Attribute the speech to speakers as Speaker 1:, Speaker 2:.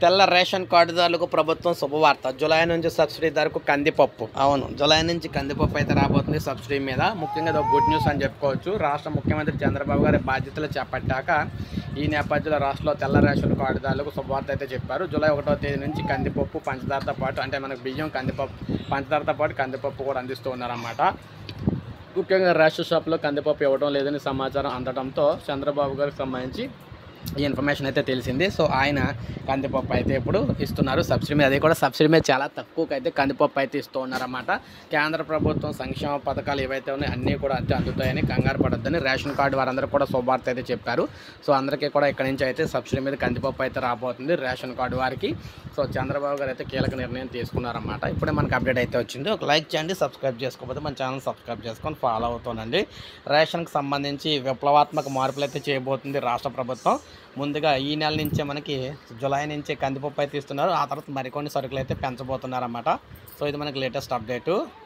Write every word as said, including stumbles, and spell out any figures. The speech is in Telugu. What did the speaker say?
Speaker 1: తెల్ల రేషన్ కార్డుదారులకు ప్రభుత్వం శుభవార్త. జూలై నుంచి సబ్సిడీ ధరకు కందిపప్పు. అవును, జూలై నుంచి కందిపప్పు అయితే రాబోతుంది సబ్సిడీ మీద. ముఖ్యంగా ఇది గుడ్ న్యూస్ అని చెప్పుకోవచ్చు. రాష్ట్ర ముఖ్యమంత్రి చంద్రబాబు గారి బాధ్యతలు చేపట్టాక ఈ నేపథ్యంలో రాష్ట్రంలో తెల్ల రేషన్ కార్డుదారులకు శుభవార్త అయితే చెప్పారు. జూలై ఒకటో తేదీ నుంచి కందిపప్పు పంచదారతో పాటు, అంటే మనకు బియ్యం కందిపప్పు పంచదారతో పాటు కందిపప్పు కూడా అందిస్తూ ఉన్నారన్నమాట. ముఖ్యంగా రేషన్ షాప్లో కందిపప్పు ఇవ్వడం లేదని సమాచారం అందడంతో చంద్రబాబు గారికి సంబంధించి ఈ ఇన్ఫర్మేషన్ అయితే తెలిసింది. సో ఆయన కందిపప్పు అయితే ఇప్పుడు ఇస్తున్నారు సబ్సిడీ మీద. అది కూడా సబ్సిడీ మీద చాలా తక్కువకి అయితే కందిపప్పు అయితే ఇస్తూ ఉన్నారన్నమాట. కేంద్ర ప్రభుత్వం సంక్షేమ పథకాలు ఏవైతే ఉన్నాయో అన్నీ కూడా అయితే అందుతాయని కంగారు పడొద్దని రేషన్ కార్డు వారందరూ కూడా శుభవార్త అయితే చెప్పారు. సో అందరికీ కూడా ఇక్కడ నుంచి అయితే సబ్సిడీ మీద కందిపప్పు అయితే రాబోతుంది రేషన్ కార్డు వారికి. సో చంద్రబాబు గారు అయితే కీలక నిర్ణయం తీసుకున్నారన్నమాట. ఇప్పుడే మనకు అప్డేట్ అయితే వచ్చింది. ఒక లైక్ చేయండి, సబ్స్క్రైబ్ చేసుకోకపోతే మన ఛానల్ సబ్స్క్రైబ్ చేసుకొని ఫాలో అవుతుందండి. రేషన్కి సంబంధించి విప్లవాత్మక మార్పులు అయితే చేయబోతుంది రాష్ట్ర ప్రభుత్వం. ముందుగా ఈ నెల నుంచే మనకి జూలై నుంచే కందిపప్పు అయితే ఇస్తున్నారు. ఆ తర్వాత మరికొన్ని సరుకులు అయితే పెంచబోతున్నారన్నమాట. సో ఇది మనకి లేటెస్ట్ అప్డేటు.